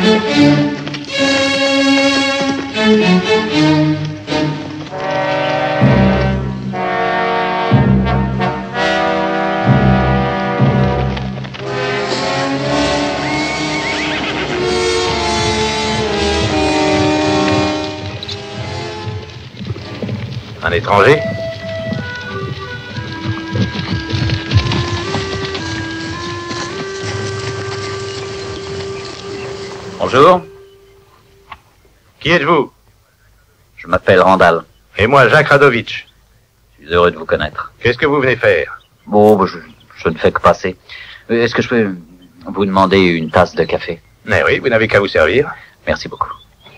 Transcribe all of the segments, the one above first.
Un étranger? Bonjour. Qui êtes-vous? Je m'appelle Randall. Et moi, Jacques Radovitch. Je suis heureux de vous connaître. Qu'est-ce que vous venez faire? Bon, je ne fais que passer. Est-ce que je peux vous demander une tasse de café? Mais oui, vous n'avez qu'à vous servir. Merci beaucoup.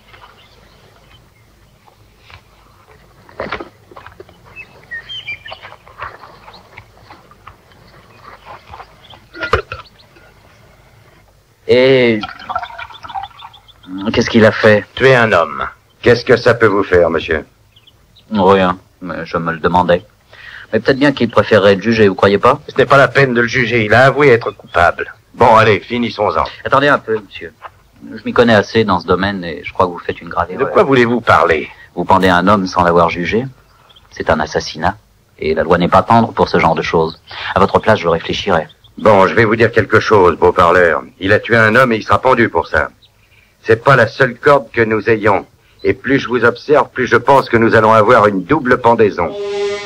Et qu'est-ce qu'il a fait? Tuer un homme. Qu'est-ce que ça peut vous faire, monsieur? Rien, mais je me le demandais. Mais peut-être bien qu'il préférerait le juger, vous croyez pas? Ce n'est pas la peine de le juger, il a avoué être coupable. Bon, allez, finissons-en. Attendez un peu, monsieur. Je m'y connais assez dans ce domaine et je crois que vous faites une grave De erreur. quoi voulez-vous parler? Vous pendez un homme sans l'avoir jugé. C'est un assassinat. Et la loi n'est pas tendre pour ce genre de choses. À votre place, je réfléchirais. Bon, je vais vous dire quelque chose, beau parleur. Il a tué un homme et il sera pendu pour ça. C'est pas la seule corde que nous ayons. Et plus je vous observe, plus je pense que nous allons avoir une double pendaison.